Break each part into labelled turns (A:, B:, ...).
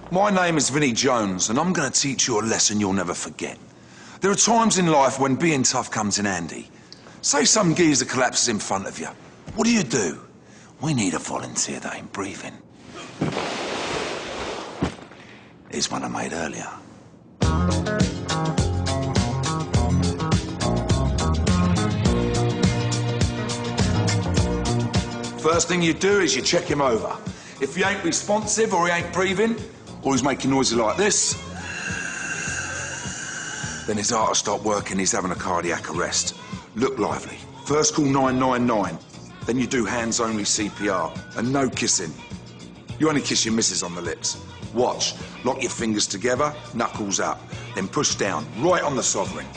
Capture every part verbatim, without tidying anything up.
A: My name is Vinnie Jones, and I'm going to teach you a lesson you'll never forget. There are times in life when being tough comes in handy. Say some geezer collapses in front of you. What do you do? We need a volunteer that ain't breathing. Here's one I made earlier. First thing you do is you check him over. If he ain't responsive or he ain't breathing, or he's making noises like this, then his heart will stop working, he's having a cardiac arrest. Look lively. First call nine nine nine. Then you do hands-only C P R, and no kissing. You only kiss your missus on the lips. Watch. Lock your fingers together, knuckles up. Then push down, right on the sovereign.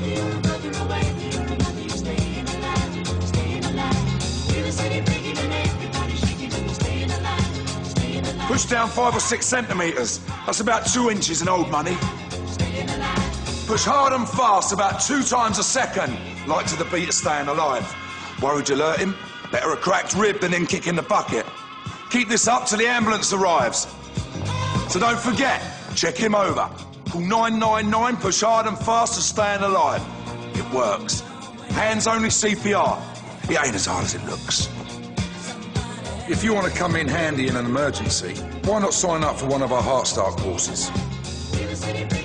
A: Push down five or six centimetres. That's about two inches in old money. Push hard and fast, about two times a second, like to the beat of staying alive. Worried you'll hurt him? Better a cracked rib than him kicking the bucket. Keep this up till the ambulance arrives. So don't forget, check him over. Call nine nine nine, push hard and fast to staying alive. It works. Hands-only C P R. It ain't as hard as it looks. If you want to come in handy in an emergency, why not sign up for one of our Heart Start courses?